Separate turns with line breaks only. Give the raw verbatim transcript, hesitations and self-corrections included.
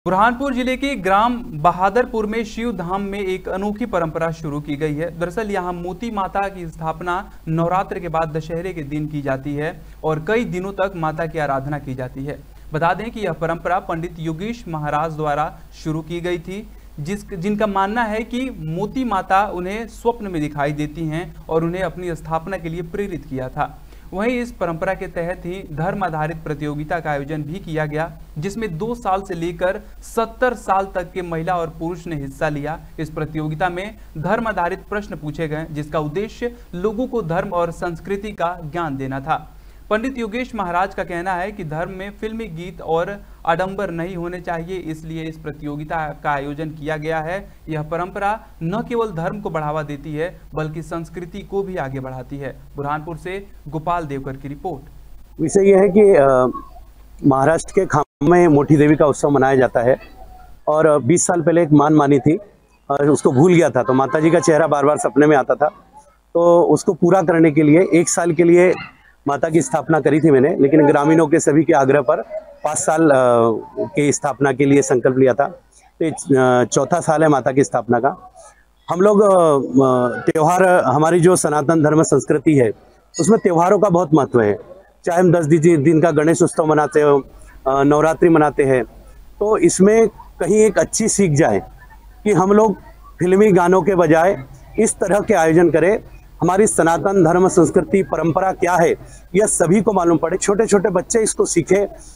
बुरहानपुर जिले के ग्राम बहादुरपुर में शिव धाम में एक अनोखी परंपरा शुरू की गई है। दरअसल यहां मोती माता की स्थापना नवरात्र के बाद दशहरे के दिन की जाती है और कई दिनों तक माता की आराधना की जाती है। बता दें कि यह परंपरा पंडित योगेश महाराज द्वारा शुरू की गई थी, जिस जिनका मानना है कि मोती माता उन्हें स्वप्न में दिखाई देती हैं और उन्हें अपनी स्थापना के लिए प्रेरित किया था। वहीं इस परंपरा के तहत ही धर्म आधारित प्रतियोगिता का आयोजन भी किया गया, जिसमें दो साल से लेकर सत्तर साल तक के महिला और पुरुष ने हिस्सा लिया। इस प्रतियोगिता में धर्म आधारित प्रश्न पूछे गए, जिसका उद्देश्य लोगों को धर्म और संस्कृति का ज्ञान देना था। पंडित योगेश महाराज का कहना है कि धर्म में फिल्मी गीत और आडंबर नहीं होने चाहिए, इसलिए इस प्रतियोगिता का आयोजन किया गया है। यह परंपरा न केवल धर्म को बढ़ावा देती है बल्कि संस्कृति को भी आगे बढ़ाती है। बुरहानपुर से गोपाल देवकर की रिपोर्ट।
विषय यह है कि महाराष्ट्र के खाम में मोटी देवी का उत्सव मनाया जाता है और बीस साल पहले एक मान मानी थी और उसको भूल गया था, तो माता जी का चेहरा बार बार सपने में आता था। तो उसको पूरा करने के लिए एक साल के लिए माता की स्थापना करी थी मैंने, लेकिन ग्रामीणों के सभी के आग्रह पर पाँच साल की स्थापना के लिए संकल्प लिया था। तो चौथा साल है माता की स्थापना का। हम लोग त्यौहार, हमारी जो सनातन धर्म संस्कृति है उसमें त्योहारों का बहुत महत्व है। चाहे हम दस दिन का गणेश उत्सव मनाते हो, नवरात्रि मनाते हैं, तो इसमें कहीं एक अच्छी सीख जाए कि हम लोग फिल्मी गानों के बजाय इस तरह के आयोजन करें। हमारी सनातन धर्म संस्कृति परंपरा क्या है यह सभी को मालूम पड़े, छोटे छोटे बच्चे इसको सीखें